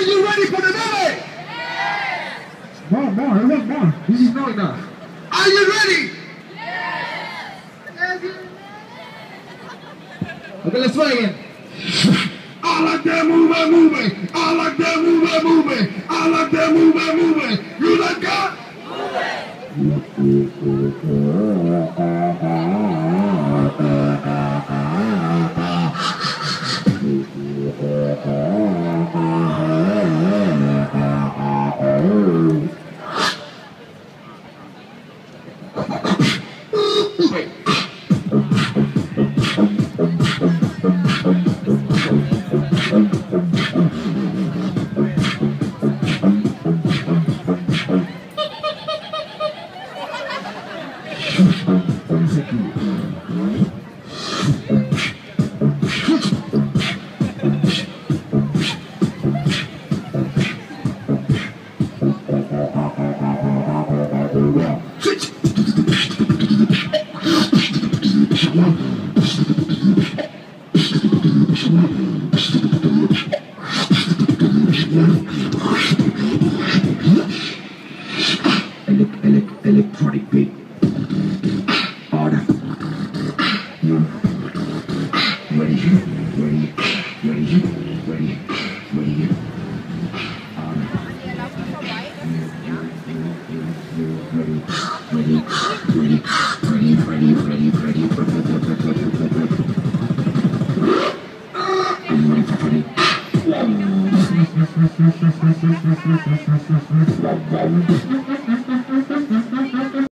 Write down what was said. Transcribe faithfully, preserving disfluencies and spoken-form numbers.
you ready for the movie? More, more, I want more. This is not enough. Are you ready? Okay, let's try again. I like that movie, movie. I like that movie, movie. I like that movie, movie. You like that? Electronic beat. Order. You ready? Ready? Ready? Ready? Ready? Order. Ready? Ready? Ready? Ready? Ready? Ready?